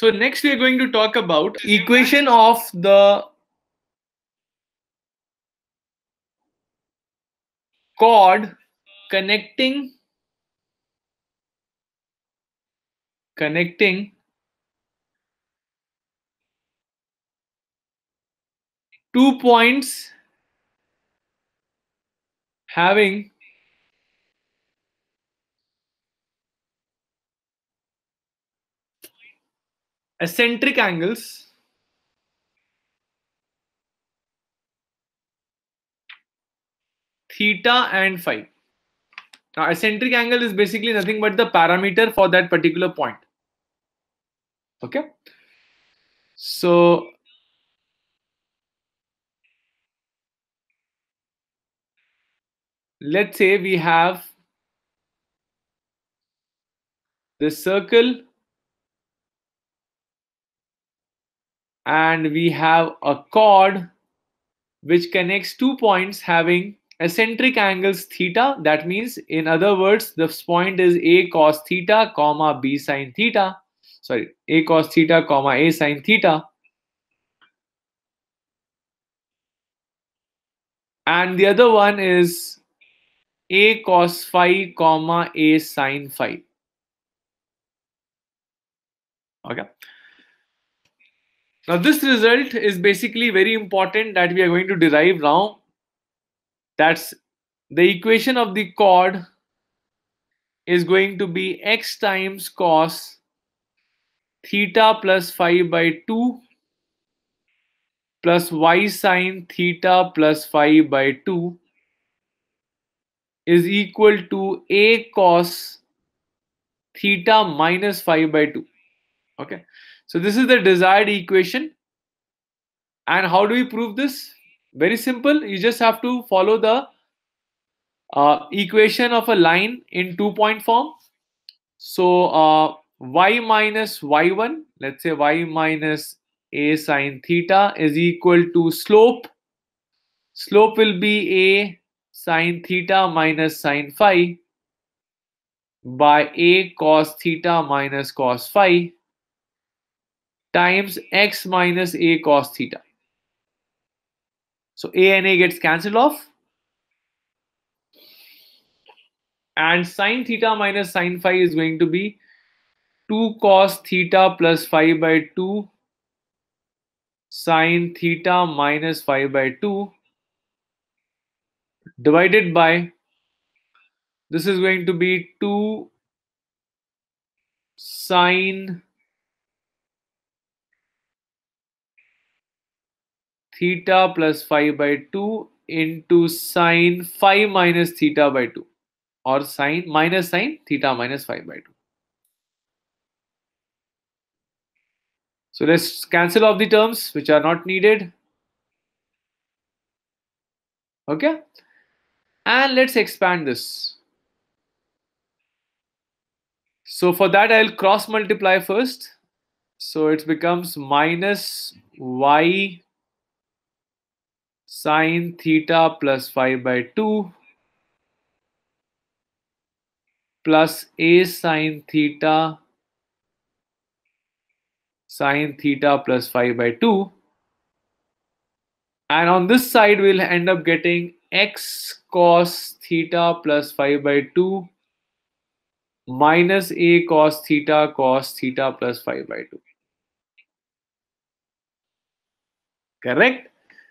So next we are going to talk about equation of the chord connecting 2 points having eccentric angles theta and phi. Now eccentric angle is basically nothing but the parameter for that particular point. Okay, so let's say we have this circle and we have a chord which connects 2 points having eccentric angles theta. That means, in other words, this point is a cos theta comma b sin theta. Sorry, a cos theta comma a sin theta. And the other one is a cos phi comma a sin phi. Okay. Now this result is basically very important that we are going to derive now. That's the equation of the chord is going to be x times cos theta plus phi by 2 plus y sin theta plus phi by 2 is equal to a cos theta minus phi by 2. Okay, so this is the desired equation. And how do we prove this? Very simple. You just have to follow the equation of a line in 2-point form. So y minus y1, let's say y minus a sin theta is equal to slope. Slope will be a sin theta minus sin phi by a cos theta minus cos phi times x minus a cos theta. So a and a gets cancelled off. And sin theta minus sin phi is going to be 2 cos theta plus phi by 2 sin theta minus phi by 2 divided by, this is going to be 2 sin theta plus phi by 2 into sin phi minus theta by 2, or sin theta minus phi by 2. So let's cancel off the terms which are not needed. Okay, and let's expand this. So for that I'll cross multiply first. So it becomes minus y sin theta plus phi by 2 plus a sin theta plus phi by 2. And on this side we'll end up getting x cos theta plus phi by 2 minus a cos theta plus phi by 2. Correct?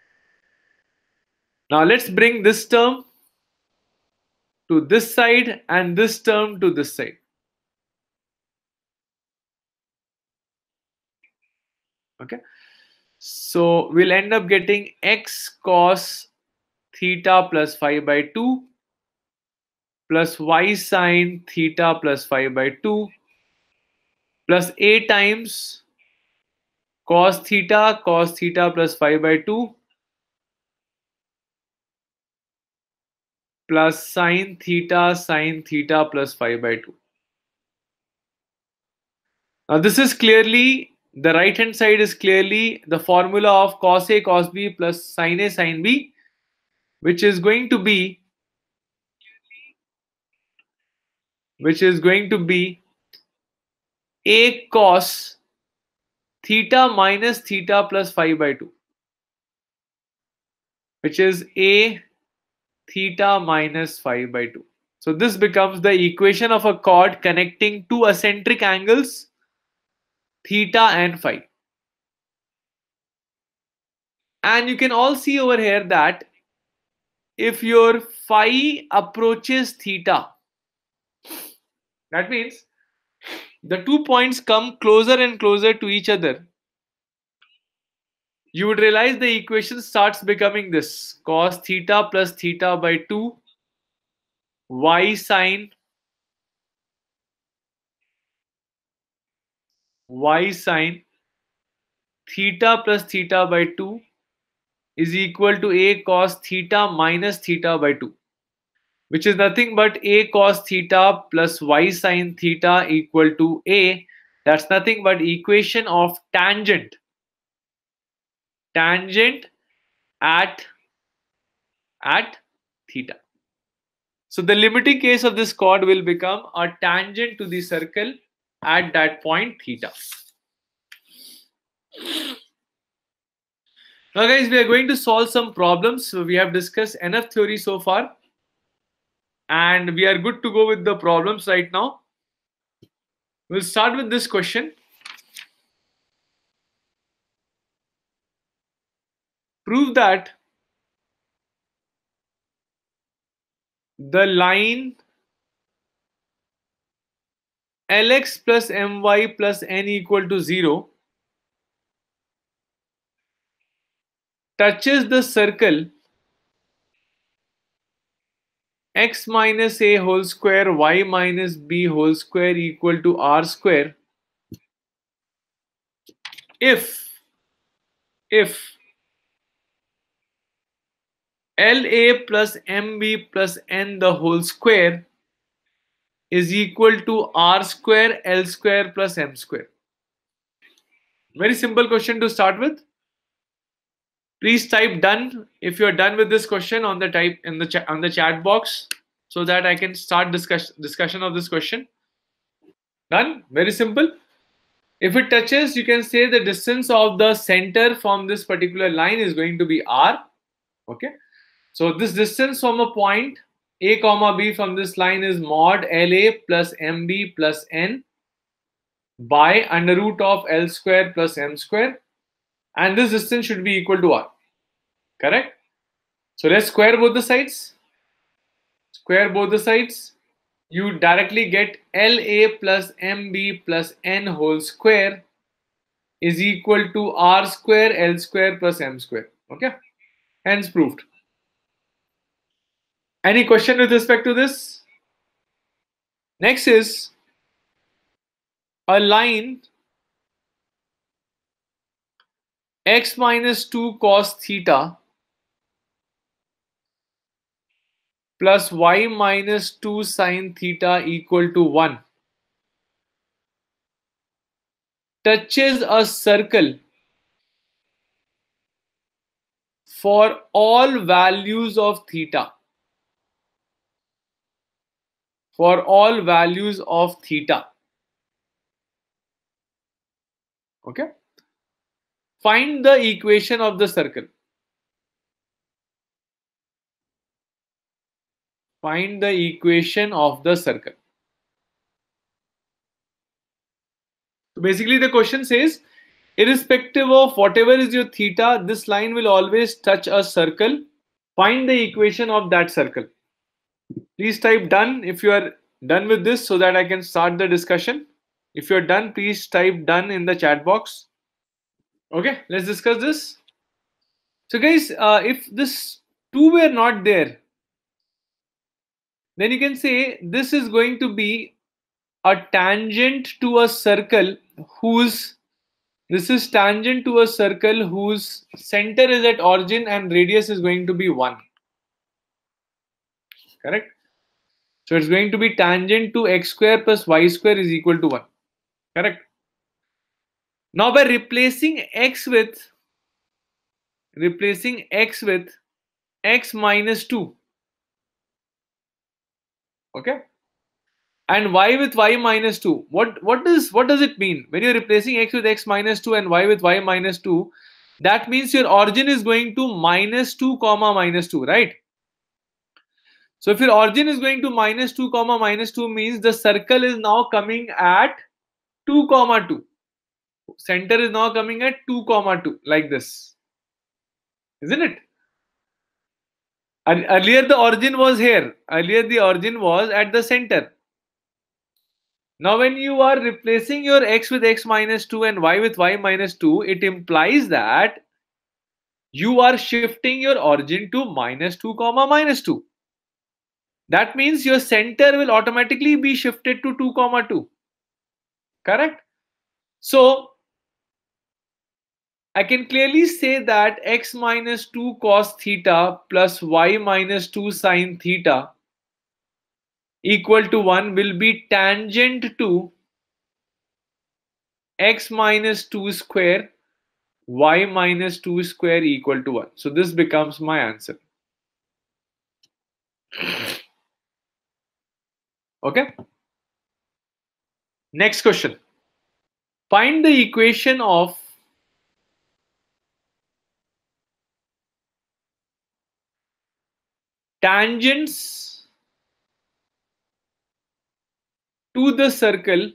Now let's bring this term to this side and this term to this side. Okay, so we'll end up getting x cos theta plus phi by 2 plus y sin theta plus phi by 2 plus a times cos theta plus phi by 2 plus sin theta plus phi by 2. Now this is clearly, the right hand side is clearly the formula of cos A cos B plus sin A sin B, which is going to be a cos theta minus theta plus phi by 2, which is a theta minus phi by 2. So this becomes the equation of a chord connecting two eccentric angles theta and phi. And you can all see over here that if your phi approaches theta, that means the 2 points come closer and closer to each other, you would realize the equation starts becoming this: cos theta plus theta by 2 y sine theta plus theta by 2 is equal to a cos theta minus theta by 2, which is nothing but a cos theta plus y sine theta equal to a. That's nothing but equation of tangent at theta. So the limiting case of this chord will become a tangent to the circle at that point theta. Now guys, we are going to solve some problems. So we have discussed enough theory so far, and we are good to go with the problems right now. We'll start with this question. Prove that the line Lx plus my plus n equal to 0 touches the circle x minus a whole square y minus b whole square equal to r square if LA plus MB plus N the whole square is equal to R square L square plus M square. Very simple question to start with. Please type done if you're done with this question on the chat box, so that I can start discussion of this question. Done. Very simple. If it touches, you can say the distance of the center from this particular line is going to be R. Okay. So this distance from a point a comma b from this line is mod LA plus MB plus N by under root of L square plus M square, and this distance should be equal to R. Correct? So let's square both the sides. Square both the sides. You directly get LA plus MB plus N whole square is equal to R square L square plus M square. Okay? Hence proved. Any question with respect to this? Next is a line x minus 2 cos theta plus y minus 2 sin theta equal to 1 touches a circle for all values of theta. For all values of theta. Okay. Find the equation of the circle. Find the equation of the circle. So basically the question says, irrespective of whatever is your theta, this line will always touch a circle. Find the equation of that circle. Please type done if you are done with this, so that I can start the discussion. If you're done, please type done in the chat box. Okay, let's discuss this. So guys, if this 2 were not there, then you can say this is going to be a tangent to a circle whose center is at origin and radius is going to be 1. Correct? So it's going to be tangent to x square plus y square is equal to 1. Correct? Now by replacing x with x minus 2. Okay? and y with y minus 2. What does it mean? When you're replacing x with x minus 2 and y with y minus 2, that means your origin is going to minus 2 comma minus 2, right? So if your origin is going to minus 2 comma minus 2 means the circle is now coming at 2 comma 2. Center is now coming at 2 comma 2, like this, isn't it? Earlier the origin was here. Earlier the origin was at the center. Now when you are replacing your x with x minus 2 and y with y minus 2, it implies that you are shifting your origin to minus 2 comma minus 2. That means your center will automatically be shifted to 2 comma 2. Correct? So I can clearly say that x minus 2 cos theta plus y minus 2 sin theta equal to 1 will be tangent to x minus 2 square y minus 2 square equal to 1. So this becomes my answer. Okay. Next question. Find the equation of tangents to the circle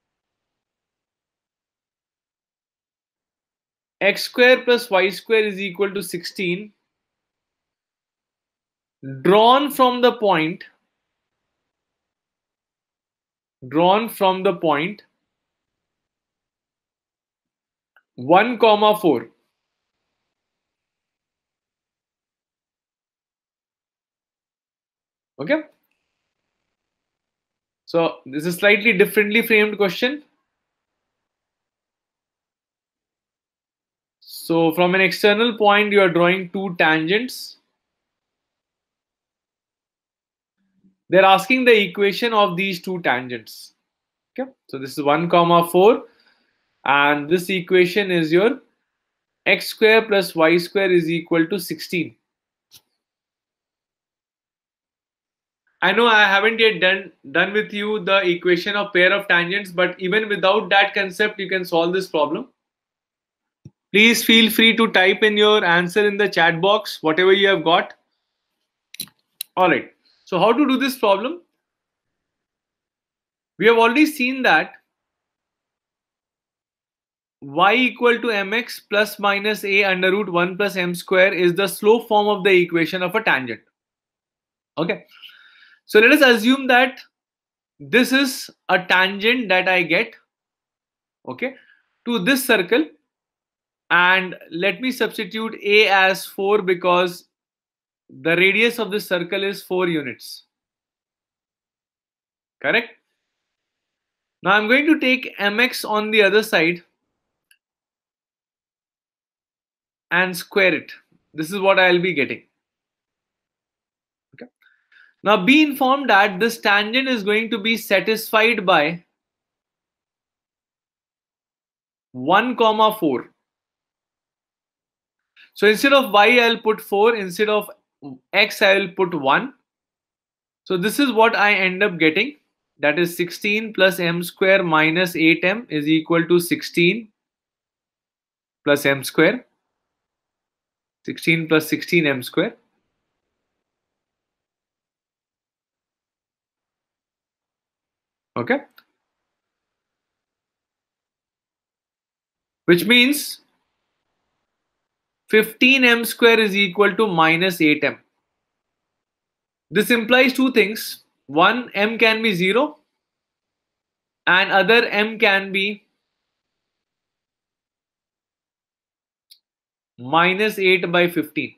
x square plus y square is equal to 16 drawn from the point 1 comma 4. Okay. So this is slightly differently framed question. So from an external point, you are drawing two tangents. They're asking the equation of these two tangents. Okay. So this is 1 comma 4. And this equation is your x square plus y square is equal to 16. I know I haven't yet done with you the equation of pair of tangents, but even without that concept, you can solve this problem. Please feel free to type in your answer in the chat box, whatever you have got. All right. So how to do this problem? We have already seen that y equal to mx plus minus a under root 1 plus m square is the slope form of the equation of a tangent. Okay. So let us assume that this is a tangent that I get, okay, to this circle, and let me substitute a as 4 because the radius of this circle is 4 units. Correct? Now I'm going to take mx on the other side and square it. This is what I'll be getting. Okay. Now be informed that this tangent is going to be satisfied by 1 comma 4. So instead of y I'll put 4, instead of x I'll put 1. So this is what I end up getting, that is 16 plus m square minus 8m is equal to 16 plus m square. 16 plus 16 m square. Okay. Which means 15 m square is equal to minus 8m. This implies two things. One, m can be 0 and other m can be minus 8 by 15.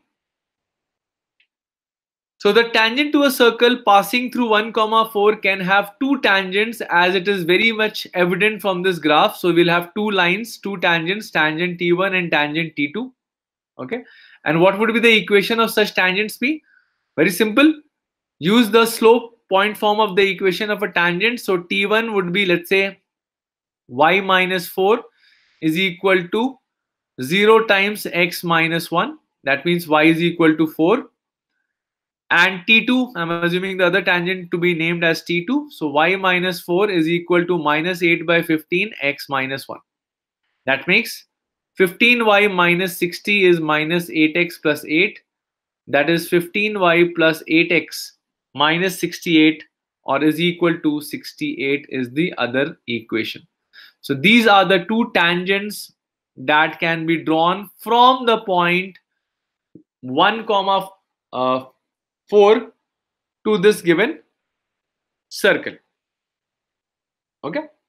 So the tangent to a circle passing through 1 comma 4 can have two tangents, as it is very much evident from this graph. So we'll have two lines, two tangents, tangent T1 and tangent T2. Okay. And what would be the equation of such tangents be? Very simple. Use the slope point form of the equation of a tangent. So T1 would be, let's say, y minus 4 is equal to 0 times x minus 1. That means y is equal to 4. And T2, I'm assuming the other tangent to be named as T2. So y minus 4 is equal to minus 8 by 15 x minus 1. That makes 15y minus 60 is minus 8x plus 8. That is 15y plus 8x minus 68, or is equal to 68 is the other equation. So these are the two tangents that can be drawn from the point 1 comma 4 to this given circle. Okay.